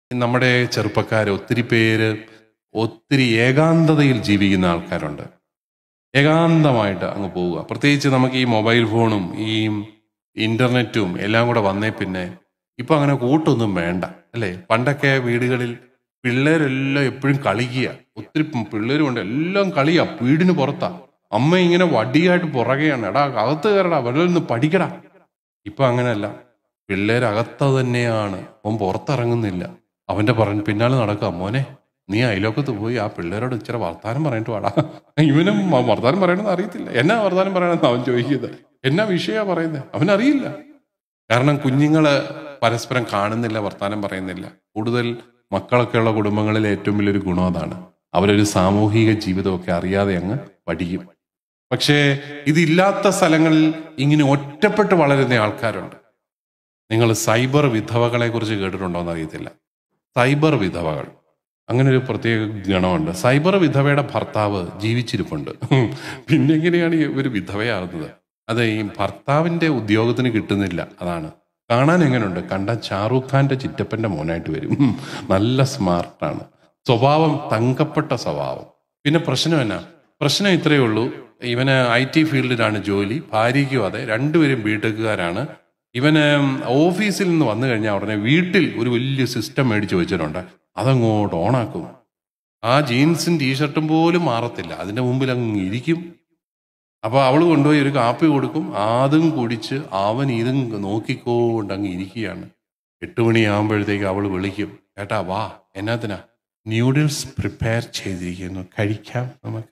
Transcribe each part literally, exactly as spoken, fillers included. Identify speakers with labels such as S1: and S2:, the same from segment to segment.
S1: നമ്മുടെ ചെറുപ്പക്കാർ ഒത്തിരി പേര് ഒത്തിരി ഏകാന്തതയിൽ ജീവിക്കുന്ന ആൾക്കാരുണ്ട്. ഏകാന്തമായിട്ട് അങ്ങ് പോവുക. പ്രത്യേകിച്ച് നമുക്ക് ഈ മൊബൈൽ ഫോണും ഈ ഇന്റർനെറ്റും എല്ലാം കൂടെ വന്നേ പിന്നെ ഇപ്പൊ അങ്ങനെ കൂട്ടൊന്നും വേണ്ട അല്ലേ? പണ്ടൊക്കെ വീടുകളിൽ പിള്ളേരെല്ലാം എപ്പോഴും കളിക്കുക. ഒത്തിരി പിള്ളേരുണ്ട്, എല്ലാം കളിയാ, വീടിന് പുറത്താ. അമ്മ ഇങ്ങനെ വടിയായിട്ട് പുറകെയാണ്, എടാ അകത്ത് കയറടാ, വെള്ളം നിന്ന് പഠിക്കടാ. ഇപ്പൊ അങ്ങനെയല്ല, പിള്ളേരകത്ത തന്നെയാണ്, അവൻ പുറത്തിറങ്ങുന്നില്ല. അവന്റെ പറഞ്ഞ പിന്നാലെ നടക്കുക, മോനെ നീ അയലോക്കത്ത് പോയി ആ പിള്ളേരോട് ഇച്ചിരി വർത്താനം പറഞ്ഞിട്ട് വാടാ. ഇവനും വർത്താനം പറയണമെന്ന് അറിയത്തില്ല. എന്നാ വർത്താനം പറയണമെന്ന് അവൻ ചോദിക്കുന്നത്, എന്നാ വിഷയമാ പറയുന്നത് അവനറിയില്ല. കാരണം കുഞ്ഞുങ്ങള് പരസ്പരം കാണുന്നില്ല, വർത്താനം പറയുന്നില്ല. കൂടുതൽ മക്കളൊക്കെ ഉള്ള കുടുംബങ്ങളിൽ ഏറ്റവും വലിയൊരു ഗുണം അതാണ്. അവരൊരു സാമൂഹിക ജീവിതമൊക്കെ അറിയാതെ അങ്ങ് പഠിക്കും. പക്ഷേ ഇതില്ലാത്ത സ്ഥലങ്ങളിൽ ഇങ്ങനെ ഒറ്റപ്പെട്ട് വളരുന്ന ആൾക്കാരുണ്ട്. നിങ്ങൾ സൈബർ വിധവകളെ കുറിച്ച് കേട്ടിട്ടുണ്ടോ എന്ന് അറിയത്തില്ല. സൈബർ വിധവകൾ, അങ്ങനെ ഒരു പ്രത്യേക ഗണമുണ്ട്. സൈബർ വിധവയുടെ ഭർത്താവ് ജീവിച്ചിരിപ്പുണ്ട്. പിന്നെ എങ്ങനെയാണ് ഇവർ വിധവയാകുന്നത്? അത് ഈ ഭർത്താവിന്റെ ഉദ്യോഗത്തിന് കിട്ടുന്നില്ല, അതാണ്. കാണാൻ എങ്ങനെയുണ്ട്? കണ്ട ഷാറൂഖ് ഖാന്റെ ചിറ്റപ്പന്റെ മോനായിട്ട് വരും. നല്ല സ്മാർട്ടാണ്, സ്വഭാവം തങ്കപ്പെട്ട സ്വഭാവം. പിന്നെ പ്രശ്നം എന്നാ? പ്രശ്നം ഇത്രയേ ഉള്ളൂ, ഇവന് ഐ ടി ഫീൽഡിലാണ് ജോലി, ഭാര്യയ്ക്കും അതെ, രണ്ടുപേരും ബിടെക്കുകാരാണ്. ഇവന് ഓഫീസിൽ നിന്ന് വന്നു കഴിഞ്ഞാൽ ഉടനെ വീട്ടിൽ ഒരു വലിയ സിസ്റ്റം മേടിച്ച് വെച്ചിട്ടുണ്ട്, അതങ്ങോട്ട് ഓണാക്കും. ആ ജീൻസും ടീഷർട്ടും പോലും മാറത്തില്ല, അതിന്റെ മുമ്പിൽ അങ്ങ് ഇരിക്കും. അപ്പൊ അവള് കൊണ്ടുപോയി ഒരു കാപ്പി കൊടുക്കും, അതും കുടിച്ച് അവൻ ഇതും നോക്കിക്കൊണ്ട് അങ്ങ് ഇരിക്കുകയാണ്. എട്ട് മണിയാകുമ്പോഴത്തേക്ക് അവള് വിളിക്കും, ചേട്ടാ വാ. എന്നാത്തിനാ? ന്യൂഡിൽസ് പ്രിപ്പയർ ചെയ്തിരിക്കുന്നു, കഴിക്കാം നമുക്ക്.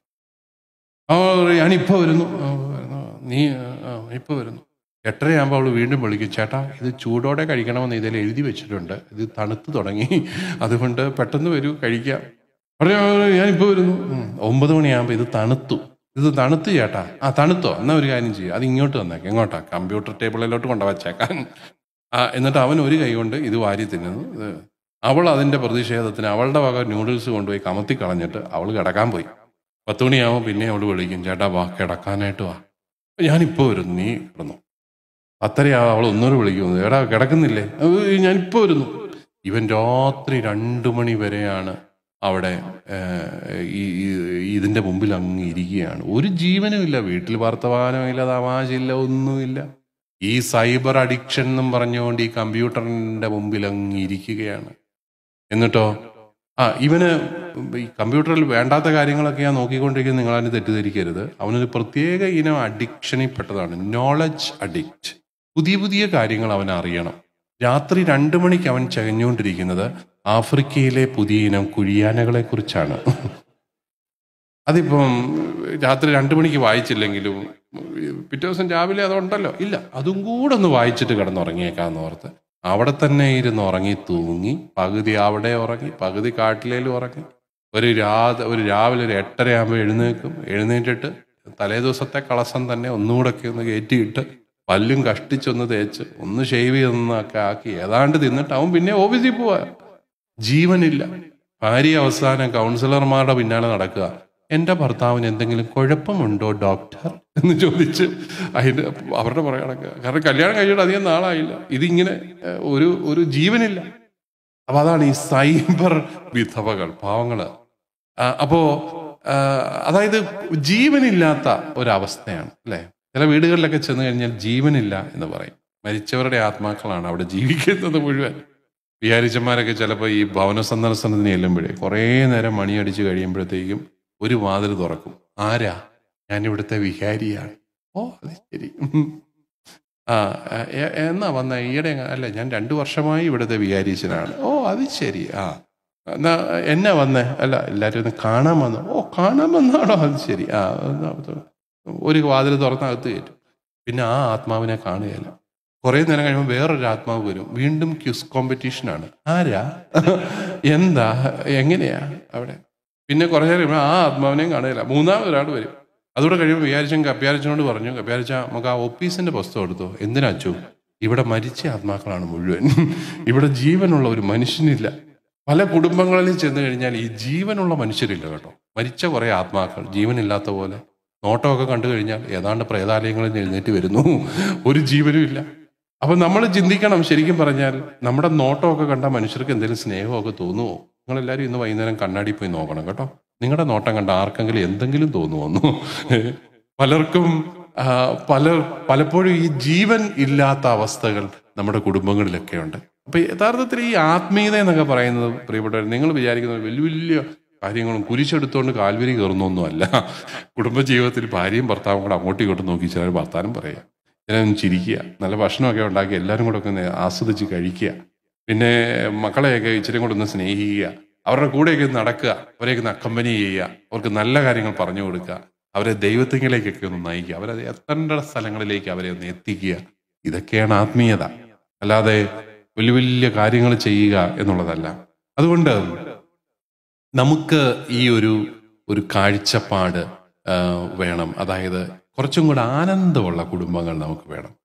S1: ആ ഞാനിപ്പോ വരുന്നു. നീ ഇപ്പൊ വരുന്നു. എട്ടരയാകുമ്പോൾ അവൾ വീണ്ടും വിളിക്കും, ചേട്ടാ ഇത് ചൂടോടെ കഴിക്കണമെന്ന് ഇതിൽ എഴുതി വെച്ചിട്ടുണ്ട്, ഇത് തണുത്ത് തുടങ്ങി, അതുകൊണ്ട് പെട്ടെന്ന് വരൂ, കഴിക്കാം. പറയാ ഞാനിപ്പോൾ വരുന്നു. ഒമ്പത് മണിയാകുമ്പോൾ ഇത് തണുത്തു, ഇത് തണുത്ത് ചേട്ടാ. ആ തണുത്തോ, എന്നാ ഒരു കാര്യം ചെയ്യും, അത് ഇങ്ങോട്ട് വന്നേക്കാം. എങ്ങോട്ടാ? കമ്പ്യൂട്ടർ ടേബിളിലോട്ട് കൊണ്ടുവച്ചേക്കാൻ. ആ എന്നിട്ട് അവൻ ഒരു കൈ കൊണ്ട് ഇത് വാരി തിന്നുന്നു. അവൾ അതിന്റെ പ്രതിഷേധത്തിന് അവളുടെ വക ന്യൂഡിൽസ് കൊണ്ടുപോയി കമത്തി കളഞ്ഞിട്ട് അവൾ കിടക്കാൻ പോയി. പത്ത് മണിയാകുമ്പോൾ പിന്നെ അവൾ വിളിക്കും, ചേട്ടാ വാ കിടക്കാനായിട്ട് വാ. ഞാനിപ്പോൾ വരുന്നു, നീ കിടന്നു. അത്രയാവും അവൾ ഒന്നൂടെ വിളിക്കുന്നത്, എടാ കിടക്കുന്നില്ലേ? ഞാനിപ്പോൾ വരുന്നു. ഇവൻ രാത്രി രണ്ടു മണി വരെയാണ് അവിടെ ഈ ഇതിന്റെ മുമ്പിൽ അങ്ങ് ഇരിക്കുകയാണ്. ഒരു ജീവനും ഇല്ല, വീട്ടിൽ വർത്തമാനമില്ല, തമാശയില്ല, ഒന്നുമില്ല. ഈ സൈബർ അഡിക്ഷൻ എന്നും പറഞ്ഞുകൊണ്ട് ഈ കമ്പ്യൂട്ടറിന്റെ മുമ്പിൽ അങ്ങ് ഇരിക്കുകയാണ്. എന്നിട്ടോ ആ ഇവന് ഈ കമ്പ്യൂട്ടറിൽ വേണ്ടാത്ത കാര്യങ്ങളൊക്കെയാണ് നോക്കിക്കൊണ്ടിരിക്കുന്നത്. നിങ്ങളതിന് തെറ്റിദ്ധരിക്കരുത്. അവനൊരു പ്രത്യേക ഇനം അഡിക്ഷനിൽ പെട്ടതാണ്, നോളജ് അഡിക്റ്റ്. പുതിയ പുതിയ കാര്യങ്ങൾ അവൻ അറിയണം. രാത്രി രണ്ടു മണിക്ക് അവൻ ചകഞ്ഞുകൊണ്ടിരിക്കുന്നത് ആഫ്രിക്കയിലെ പുതിയ ഇനം കുഴിയാനകളെ കുറിച്ചാണ്. അതിപ്പം രാത്രി രണ്ടു മണിക്ക് വായിച്ചില്ലെങ്കിലും പിറ്റേ ദിവസം രാവിലെ അതുണ്ടല്ലോ, ഇല്ല അതും കൂടെ ഒന്ന് വായിച്ചിട്ട് കിടന്നുറങ്ങിയേക്കാന്ന് ഓർത്ത് അവിടെ തന്നെ ഇരുന്ന് ഉറങ്ങി തൂങ്ങി. പകുതി അവിടെ ഉറങ്ങി, പകുതി കാട്ടിലേലും ഉറങ്ങി. ഒരു രാ ഒരു രാവിലെ ഒരു എട്ടര ആകുമ്പോൾ എഴുന്നേൽക്കും. എഴുന്നേറ്റിട്ട് തലേ ദിവസത്തെ കളസം തന്നെ ഒന്നുകൂടെയൊക്കെ ഒന്ന് കയറ്റിയിട്ട് പല്ലും കഷ്ടിച്ചൊന്ന് തേച്ച് ഒന്ന് ഷെയ്വ് ചെയ്തൊന്നൊക്കെ ആക്കി ഏതാണ്ട് തിന്നിട്ട് അവൻ പിന്നെ ഓഫീസിൽ പോവാ. ജീവനില്ല. ഭാര്യ അവസാനം കൗൺസിലർമാരുടെ പിന്നാലെ നടക്കുക, എൻ്റെ ഭർത്താവിന് എന്തെങ്കിലും കുഴപ്പമുണ്ടോ ഡോക്ടർ എന്ന് ചോദിച്ച് അതിൻ്റെ അവരുടെ പുറകെ നടക്കുക. കാരണം കല്യാണം കഴിഞ്ഞിട്ട് അധികം നാളായില്ല, ഇതിങ്ങനെ ഒരു ഒരു ജീവനില്ല. അപ്പൊ അതാണ് ഈ സൈബർ വിധവകൾ, പാവങ്ങള്. അപ്പോ അതായത് ജീവനില്ലാത്ത ഒരവസ്ഥയാണ് അല്ലെ? ചില വീടുകളിലൊക്കെ ചെന്ന് കഴിഞ്ഞാൽ ജീവനില്ല എന്ന് പറയും. മരിച്ചവരുടെ ആത്മാക്കളാണ് അവിടെ ജീവിക്കുന്നത് മുഴുവൻ. വിഹാരിച്ചന്മാരൊക്കെ ചിലപ്പോൾ ഈ ഭവന സന്ദർശനത്തിന് ചെല്ലുമ്പോഴേ കുറേ നേരം മണിയടിച്ച് കഴിയുമ്പോഴത്തേക്കും ഒരു വാതിൽ തുറക്കും. ആരാ? ഞാനിവിടുത്തെ വിഹാരിയാണ്. ഓ അത് ശരി. ആ എന്നാ വന്ന ഈയിടെ? അല്ല ഞാൻ രണ്ടു വർഷമായി ഇവിടുത്തെ വിഹാരീച്ചനാണ്. ഓ അത് ശരി. ആ എന്നാ എന്നാ വന്നേ? അല്ല എല്ലാവരും ഒന്ന് കാണാൻ വന്നു. ഓ കാണാൻ വന്നാണോ? അത് ശരി. ആ ഒരു വാതിൽ തുറന്നകത്ത് കയറ്റും. പിന്നെ ആ ആത്മാവിനെ കാണുകയില്ല. കുറെ നേരം കഴിയുമ്പോൾ വേറൊരു ആത്മാവ് വരും. വീണ്ടും ക്യൂസ് കോമ്പറ്റീഷനാണ്. ആരാ? എന്താ? എങ്ങനെയാ അവിടെ? പിന്നെ കുറേ നേരം കഴിയുമ്പോൾ ആ ആത്മാവിനെയും കാണുകയില്ല. മൂന്നാമതൊരാൾ വരും. അതുകൂടെ കഴിയുമ്പോൾ വിചാരിച്ചും കപ്പ്യാരിച്ചനോട് പറഞ്ഞു, കപ്പ്യാരിച്ച നമുക്ക് ആ ഒപ്പീസിന്റെ പുസ്തകം എടുത്തോ. എന്തിനാച്ചു? ഇവിടെ മരിച്ച ആത്മാക്കളാണ് മുഴുവൻ, ഇവിടെ ജീവനുള്ള ഒരു മനുഷ്യനില്ല. പല കുടുംബങ്ങളിൽ ചെന്ന് കഴിഞ്ഞാൽ ഈ ജീവനുള്ള മനുഷ്യരില്ല കേട്ടോ. മരിച്ച കുറെ ആത്മാക്കൾ ജീവനില്ലാത്ത പോലെ. നോട്ടമൊക്കെ കണ്ടു കഴിഞ്ഞാൽ ഏതാണ്ട് പ്രേതാലയങ്ങളിൽ എഴുന്നേറ്റ് വരുന്നു, ഒരു ജീവനും ഇല്ല. അപ്പൊ നമ്മൾ ചിന്തിക്കണം, ശരിക്കും പറഞ്ഞാൽ നമ്മുടെ നോട്ടമൊക്കെ കണ്ട മനുഷ്യർക്ക് എന്തെങ്കിലും സ്നേഹമൊക്കെ തോന്നുമോ? നിങ്ങളെല്ലാവരും ഇന്ന് വൈകുന്നേരം കണ്ണാടി പോയി നോക്കണം കേട്ടോ. നിങ്ങളുടെ നോട്ടം കണ്ട ആർക്കെങ്കിലും എന്തെങ്കിലും തോന്നുമെന്നോ? പലർക്കും ആ, പല പലപ്പോഴും ഈ ജീവൻ ഇല്ലാത്ത അവസ്ഥകൾ നമ്മുടെ കുടുംബങ്ങളിലൊക്കെ ഉണ്ട്. അപ്പൊ യഥാർത്ഥത്തിൽ ഈ ആത്മീയത എന്നൊക്കെ പറയുന്നത്, പ്രിയപ്പെട്ടവർ, നിങ്ങൾ വിചാരിക്കുന്ന വലിയ വലിയ കാര്യങ്ങളും കുരിശെടുത്തുകൊണ്ട് കാൽവരി കയറുന്നൊന്നും അല്ല. കുടുംബജീവിതത്തിൽ ഭാര്യയും ഭർത്താവും കൂടെ അങ്ങോട്ടും ഇങ്ങോട്ടും നോക്കി ചിലർ വർത്താനം പറയാം, ചിലരും ചിരിക്കുക, നല്ല ഭക്ഷണമൊക്കെ ഉണ്ടാക്കി എല്ലാവരും കൂടെ ഒക്കെ ഒന്ന് ആസ്വദിച്ച് കഴിക്കുക, പിന്നെ മക്കളെയൊക്കെ ഇച്ചിരി കൂടെ ഒന്ന് സ്നേഹിക്കുക, അവരുടെ കൂടെയൊക്കെ നടക്കുക, അവരെയൊക്കെ ഒന്ന് അക്കമ്പനി ചെയ്യുക, അവർക്ക് നല്ല കാര്യങ്ങൾ പറഞ്ഞു കൊടുക്കുക, അവരെ ദൈവത്തിങ്കിലേക്കൊക്കെ ഒന്ന് നയിക്കുക, അവരെ എത്തേണ്ട സ്ഥലങ്ങളിലേക്ക് അവരെ ഒന്ന് എത്തിക്കുക. ഇതൊക്കെയാണ് ആത്മീയത, അല്ലാതെ വലിയ വലിയ കാര്യങ്ങൾ ചെയ്യുക എന്നുള്ളതല്ല. അതുകൊണ്ട് നമുക്ക് ഈ ഒരു ഒരു കാഴ്ചപ്പാട് വേണം. അതായത് കുറച്ചും കൂടെ ആനന്ദമുള്ള കുടുംബങ്ങൾ നമുക്ക് വേണം.